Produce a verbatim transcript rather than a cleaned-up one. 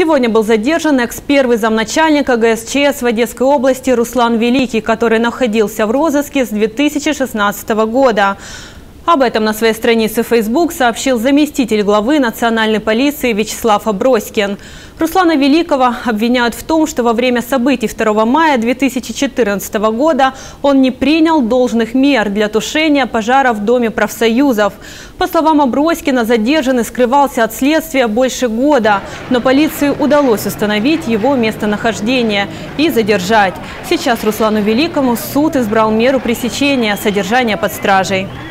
Сегодня был задержан экс-первый замначальника ГСЧС в Одесской области Руслан Великий, который находился в розыске с две тысячи шестнадцатого года. Об этом на своей странице в Facebook сообщил заместитель главы национальной полиции Вячеслав Аброськин. Руслана Великого обвиняют в том, что во время событий второго мая две тысячи четырнадцатого года он не принял должных мер для тушения пожара в Доме профсоюзов. По словам Аброськина, задержанный скрывался от следствия больше года, но полиции удалось установить его местонахождение и задержать. Сейчас Руслану Великому суд избрал меру пресечения содержания под стражей.